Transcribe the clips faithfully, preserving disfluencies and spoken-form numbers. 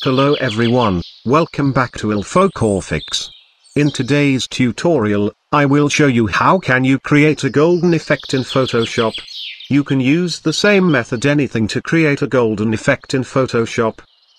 Hello everyone, welcome back to iLLPHOCORPHICS. In today's tutorial, I will show you how can you create a golden effect in Photoshop. You can use the same method anything to create a golden effect in Photoshop.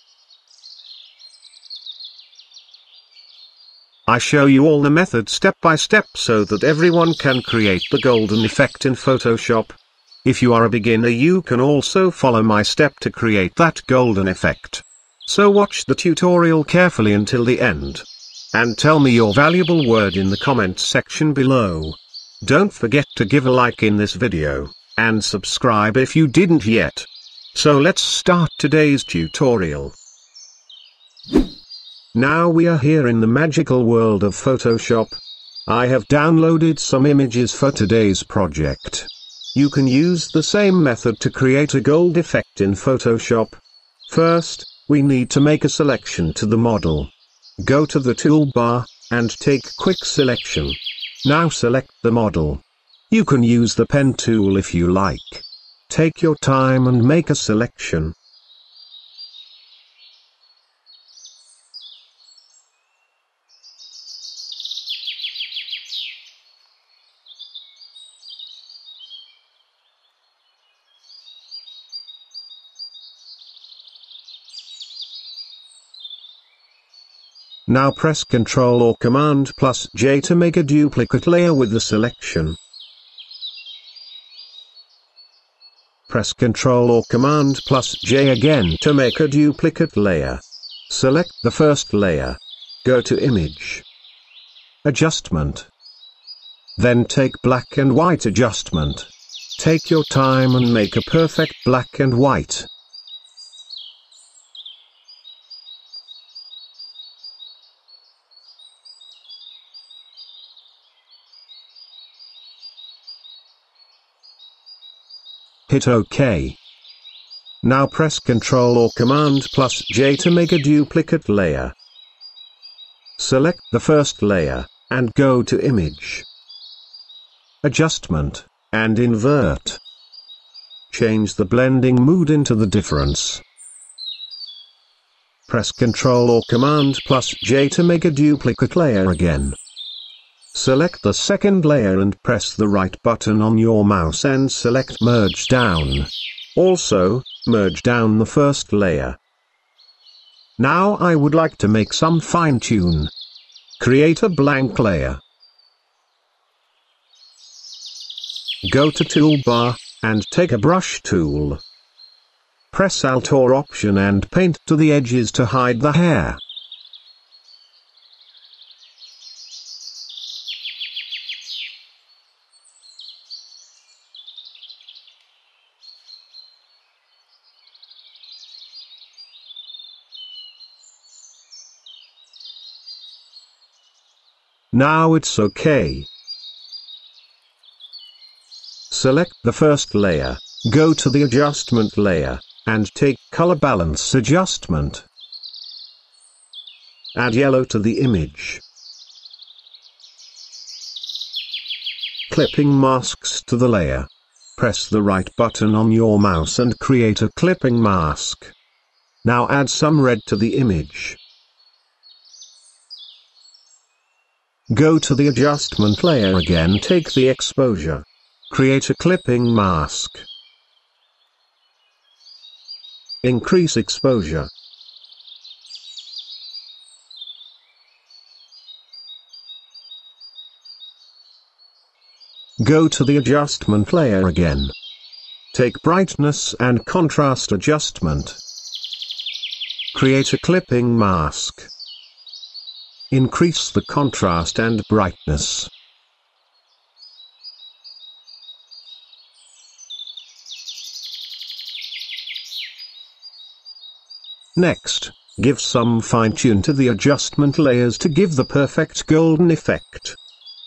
I show you all the method step by step so that everyone can create the golden effect in Photoshop. If you are a beginner, you can also follow my step to create that golden effect. So watch the tutorial carefully until the end. And tell me your valuable word in the comments section below. Don't forget to give a like in this video, and subscribe if you didn't yet. So let's start today's tutorial. Now we are here in the magical world of Photoshop. I have downloaded some images for today's project. You can use the same method to create a gold effect in Photoshop. First, we need to make a selection to the model. Go to the toolbar, and take Quick Selection. Now select the model. You can use the pen tool if you like. Take your time and make a selection. Now press Ctrl or Command plus J to make a duplicate layer with the selection. Press Ctrl or Command plus J again to make a duplicate layer. Select the first layer. Go to Image. Adjustment. Then take Black and White Adjustment. Take your time and make a perfect black and white. Hit OK. Now press Ctrl or Command plus J to make a duplicate layer. Select the first layer, and go to Image. Adjustment, and Invert. Change the blending mode into the difference. Press Ctrl or Command plus J to make a duplicate layer again. Select the second layer and press the right button on your mouse and select Merge Down. Also, merge down the first layer. Now I would like to make some fine-tune. Create a blank layer. Go to Toolbar, and take a brush tool. Press Alt or Option and paint to the edges to hide the hair. Now it's okay. Select the first layer, go to the Adjustment layer, and take Color Balance Adjustment. Add yellow to the image. Clipping masks to the layer. Press the right button on your mouse and create a clipping mask. Now add some red to the image. Go to the Adjustment layer again, take the exposure. Create a clipping mask. Increase exposure. Go to the Adjustment layer again. Take Brightness and Contrast Adjustment. Create a clipping mask. Increase the contrast and brightness. Next, give some fine-tune to the adjustment layers to give the perfect golden effect.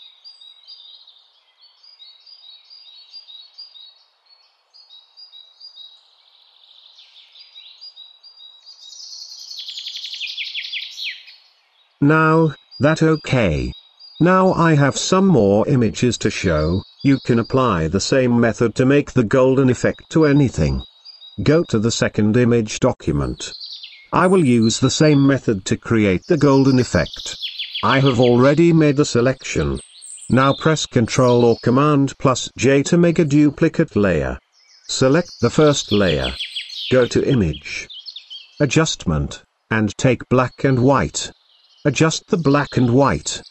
Now, that okay. Now I have some more images to show. You can apply the same method to make the golden effect to anything. Go to the second image document. I will use the same method to create the golden effect. I have already made the selection. Now press Ctrl or Command plus J to make a duplicate layer. Select the first layer. Go to Image, Adjustment, and take black and white. Adjust the black and white.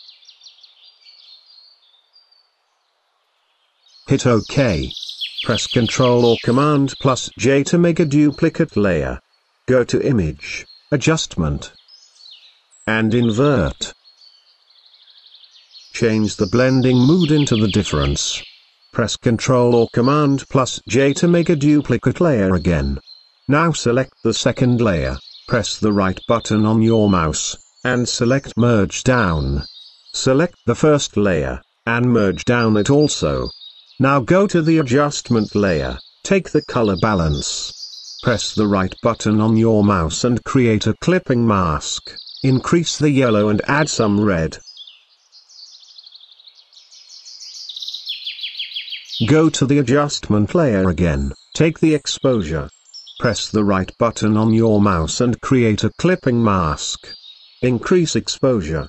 Hit OK. Press Ctrl or Command plus J to make a duplicate layer. Go to Image, Adjustment, and Invert. Change the blending mode into the difference. Press Ctrl or Command plus J to make a duplicate layer again. Now select the second layer, press the right button on your mouse, and select Merge Down. Select the first layer, and merge down it also. Now go to the adjustment layer, take the color balance. Press the right button on your mouse and create a clipping mask. Increase the yellow and add some red. Go to the adjustment layer again, take the exposure. Press the right button on your mouse and create a clipping mask. Increase exposure.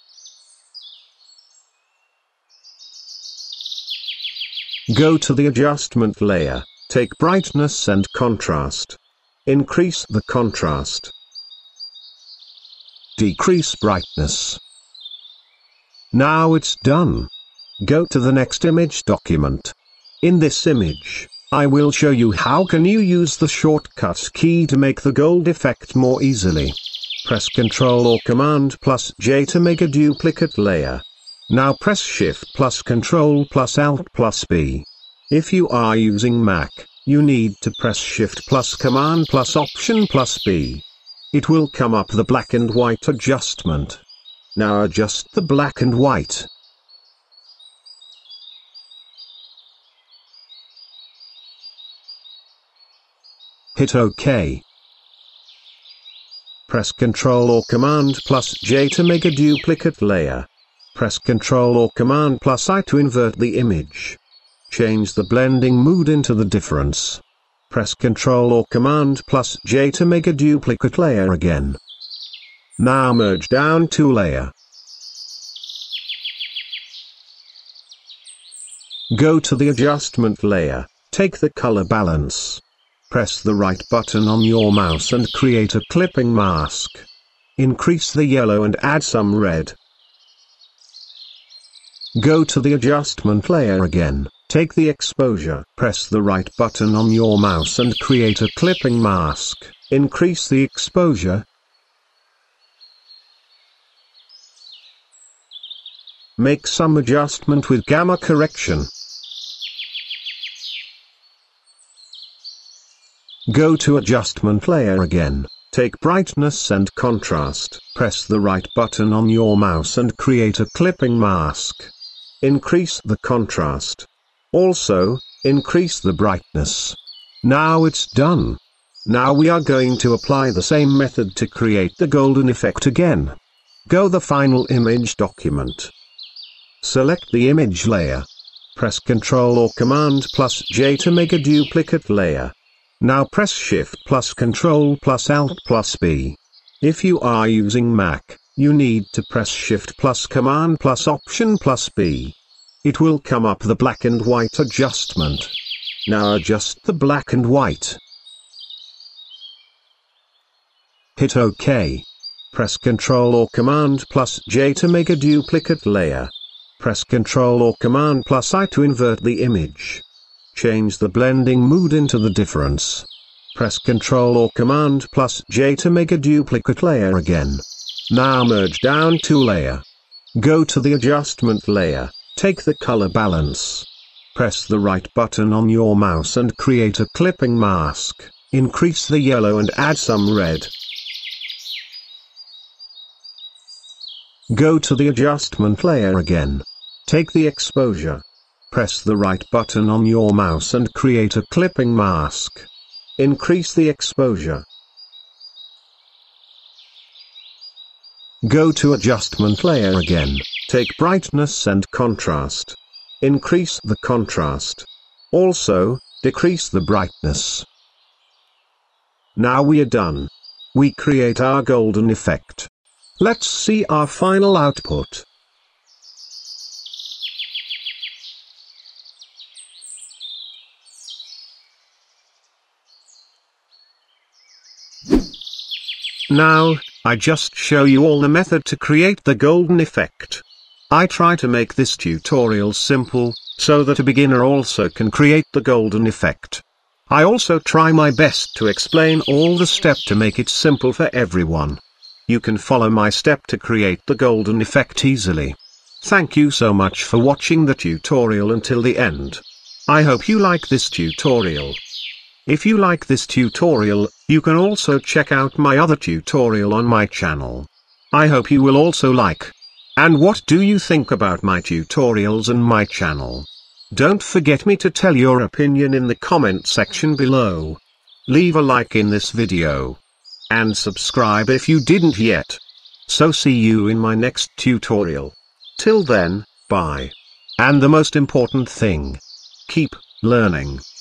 Go to the adjustment layer, take brightness and contrast. Increase the contrast. Decrease brightness. Now it's done. Go to the next image document. In this image, I will show you how can you use the shortcut key to make the gold effect more easily. Press Ctrl or Command plus J to make a duplicate layer. Now press Shift plus Ctrl plus Alt plus B. If you are using Mac, you need to press Shift plus Command plus Option plus B. It will come up the black and white adjustment. Now adjust the black and white. Hit OK. Press Ctrl or Command plus J to make a duplicate layer. Press Ctrl or Command plus I to invert the image. Change the blending mode into the difference. Press Ctrl or Command plus J to make a duplicate layer again. Now merge down to layer. Go to the adjustment layer, take the color balance. Press the right button on your mouse and create a clipping mask. Increase the yellow and add some red. Go to the adjustment layer again, take the exposure. Press the right button on your mouse and create a clipping mask. Increase the exposure. Make some adjustment with gamma correction. Go to adjustment layer again, take brightness and contrast. Press the right button on your mouse and create a clipping mask. Increase the contrast. Also, increase the brightness. Now it's done. Now we are going to apply the same method to create the golden effect again. Go the final image document. Select the image layer. Press Ctrl or Command plus J to make a duplicate layer. Now press Shift plus Ctrl plus Alt plus B. If you are using Mac, you need to press Shift plus Command plus Option plus B. It will come up the black and white adjustment. Now adjust the black and white. Hit OK. Press Ctrl or Command plus J to make a duplicate layer. Press Ctrl or Command plus I to invert the image. Change the blending mode into the difference. Press Ctrl or Command plus J to make a duplicate layer again. Now merge down to layer. Go to the adjustment layer, take the color balance. Press the right button on your mouse and create a clipping mask. Increase the yellow and add some red. Go to the adjustment layer again. Take the exposure. Press the right button on your mouse and create a clipping mask. Increase the exposure. Go to adjustment layer again, take brightness and contrast. Increase the contrast. Also, decrease the brightness. Now we are done. we create our golden effect. Let's see our final output. Now, I just show you all the method to create the golden effect. I try to make this tutorial simple, so that a beginner also can create the golden effect. I also try my best to explain all the steps to make it simple for everyone. You can follow my step to create the golden effect easily. Thank you so much for watching the tutorial until the end. I hope you like this tutorial. If you like this tutorial, you can also check out my other tutorial on my channel. I hope you will also like. And what do you think about my tutorials and my channel? Don't forget me to tell your opinion in the comment section below. Leave a like in this video. And subscribe if you didn't yet. So see you in my next tutorial. Till then, bye. And the most important thing, keep learning.